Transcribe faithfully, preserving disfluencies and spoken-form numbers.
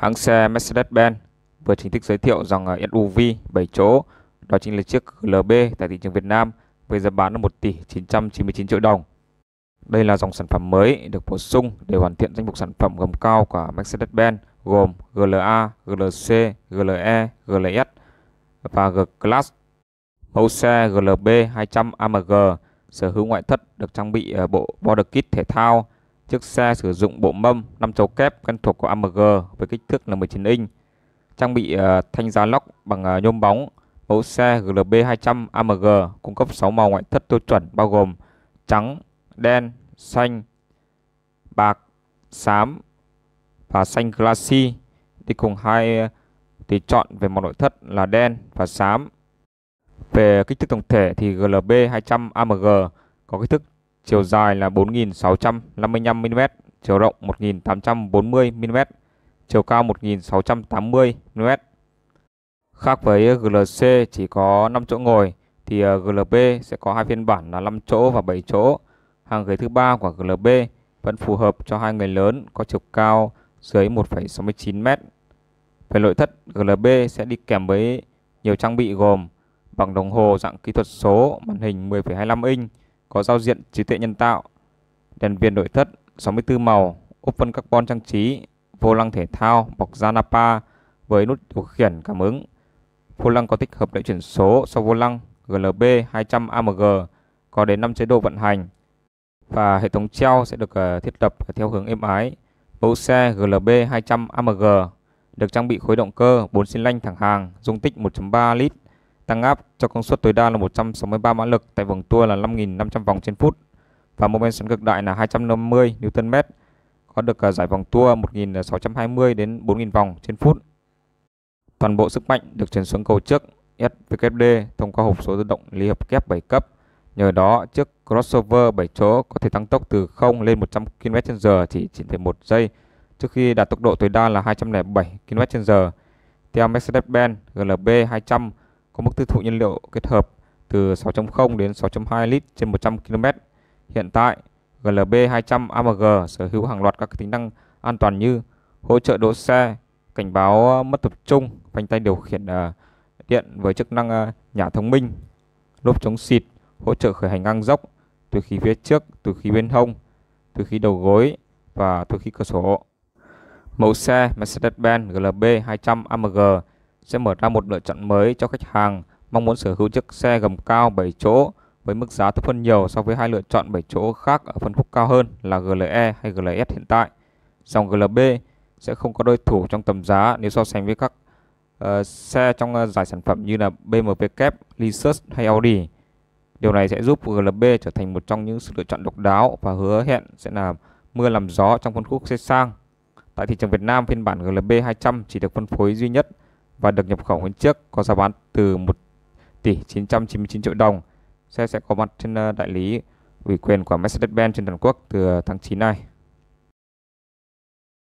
Hãng xe Mercedes-Benz vừa chính thức giới thiệu dòng ét u vê bảy chỗ, đó chính là chiếc giê lờ bê tại thị trường Việt Nam với giá bán là một tỷ chín trăm chín mươi chín triệu đồng. Đây là dòng sản phẩm mới được bổ sung để hoàn thiện danh mục sản phẩm gầm cao của Mercedes-Benz gồm giê lờ a, giê lờ xê, giê lờ e, giê lờ ét và G-Class. Mẫu xe giê lờ bê hai trăm a em giê sở hữu ngoại thất được trang bị bộ border kit thể thao. Chiếc xe sử dụng bộ mâm năm chấu kép quen thuộc của a em giê với kích thước là mười chín inch, trang bị uh, thanh giá lóc bằng uh, nhôm bóng. Mẫu xe giê lờ bê hai trăm a em giê cung cấp sáu màu ngoại thất tiêu chuẩn bao gồm trắng, đen, xanh, bạc, xám và xanh glassy, đi cùng hai tùy chọn về màu nội thất là đen và xám. Về kích thước tổng thể thì giê lờ bê hai trăm a em giê có kích thước chiều dài là bốn nghìn sáu trăm năm mươi lăm mi li mét, chiều rộng một nghìn tám trăm bốn mươi mi li mét, chiều cao một nghìn sáu trăm tám mươi mi li mét. Khác với giê lờ xê chỉ có năm chỗ ngồi thì giê lờ bê sẽ có hai phiên bản là năm chỗ và bảy chỗ. Hàng ghế thứ ba của giê lờ bê vẫn phù hợp cho hai người lớn có chiều cao dưới một phẩy sáu mươi chín mét. Về nội thất, giê lờ bê sẽ đi kèm với nhiều trang bị gồm bằng đồng hồ dạng kỹ thuật số, màn hình mười phẩy hai mươi lăm inch, có giao diện trí tuệ nhân tạo, đèn viền nội thất sáu mươi tư màu, ốp vân carbon trang trí, vô lăng thể thao bọc da Nappa với nút điều khiển cảm ứng. Vô lăng có tích hợp đẩy chuyển số sau vô lăng. giê lờ bê hai trăm a em giê có đến năm chế độ vận hành và hệ thống treo sẽ được uh, thiết lập theo hướng êm ái. Mẫu xe giê lờ bê hai trăm a em giê được trang bị khối động cơ bốn xi lanh thẳng hàng, dung tích một phẩy ba lít, tăng áp cho công suất tối đa là một trăm sáu mươi ba mã lực tại vòng tua là năm nghìn năm trăm vòng trên phút và mô men xoắn cực đại là hai trăm năm mươi Newton mét, có được uh, giải vòng tua một nghìn sáu trăm hai mươi đến bốn nghìn vòng trên phút. Toàn bộ sức mạnh được truyền xuống cầu trước ét vê kép đê thông qua hộp số tự động ly hợp kép bảy cấp. Nhờ đó, chiếc crossover bảy chỗ có thể tăng tốc từ không lên một trăm ki lô mét trên giờ chỉ chín phẩy một giây trước khi đạt tốc độ tối đa là hai trăm lẻ bảy ki lô mét trên giờ. Theo Mercedes-Benz, giê lờ bê hai trăm có mức tiêu thụ nhiên liệu kết hợp từ sáu phẩy không đến sáu phẩy hai lít trên một trăm ki lô mét. Hiện tại, giê lờ bê hai trăm a em giê sở hữu hàng loạt các tính năng an toàn như hỗ trợ đỗ xe, cảnh báo mất tập trung, phanh tay điều khiển uh, điện với chức năng uh, nhả thông minh, lốp chống xịt, hỗ trợ khởi hành ngang dốc, túi khí phía trước, túi khí bên hông, túi khí đầu gối và túi khí cửa sổ. Mẫu xe Mercedes-Benz giê lờ bê hai trăm a em giê sẽ mở ra một lựa chọn mới cho khách hàng mong muốn sở hữu chiếc xe gầm cao bảy chỗ với mức giá thấp hơn nhiều so với hai lựa chọn bảy chỗ khác ở phân khúc cao hơn là giê lờ e hay giê lờ ét hiện tại. Dòng giê lờ bê sẽ không có đối thủ trong tầm giá nếu so sánh với các uh, xe trong uh, giải sản phẩm như là bê em vê kép, Lexus hay Audi. Điều này sẽ giúp giê lờ bê trở thành một trong những sự lựa chọn độc đáo và hứa hẹn sẽ là mưa làm gió trong phân khúc xe sang. Tại thị trường Việt Nam, phiên bản giê lờ bê hai trăm chỉ được phân phối duy nhất và được nhập khẩu nguyên chiếc có giá bán từ một tỷ chín trăm chín mươi chín triệu đồng. Xe sẽ có mặt trên uh, đại lý ủy quyền của Mercedes-Benz trên toàn quốc từ tháng chín này.